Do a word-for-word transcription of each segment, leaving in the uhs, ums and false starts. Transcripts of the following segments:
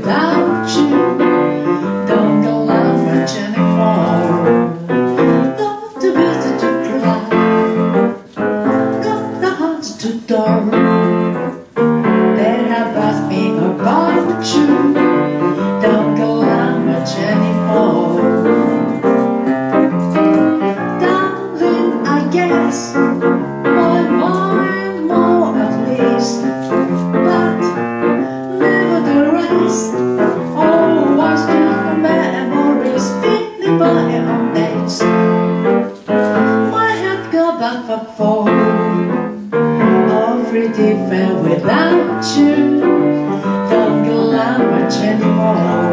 without you. Don't go out much anymore. Not too busy to cry, got the heart to door. They have asked me about you. Don't go out much anymore. Darling, I guess my mind more at least, but never the rest. Oh, I still the memories spinning by on days. My head go back for four, all three different without you. Don't go out much anymore.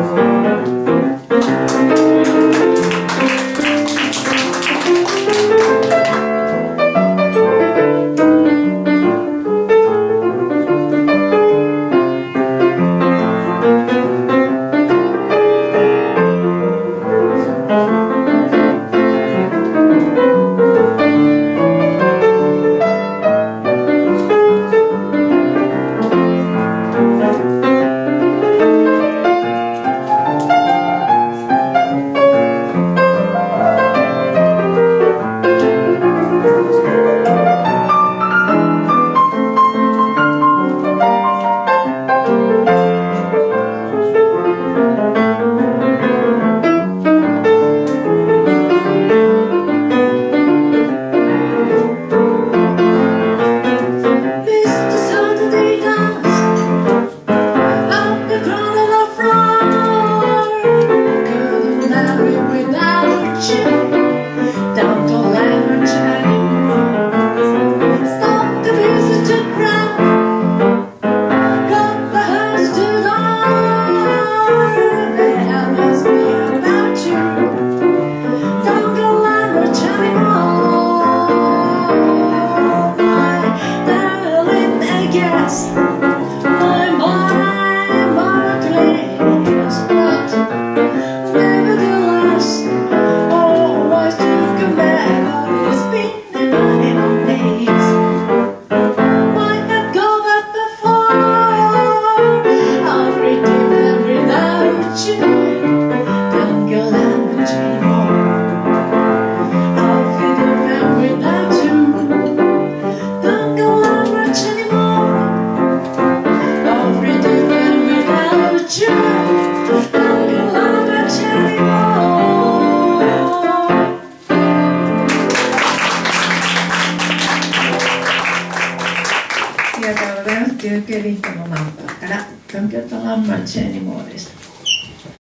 ありがとうございます。ジューケリットのナンバーから「Don't Get Along Much Anymore」でした。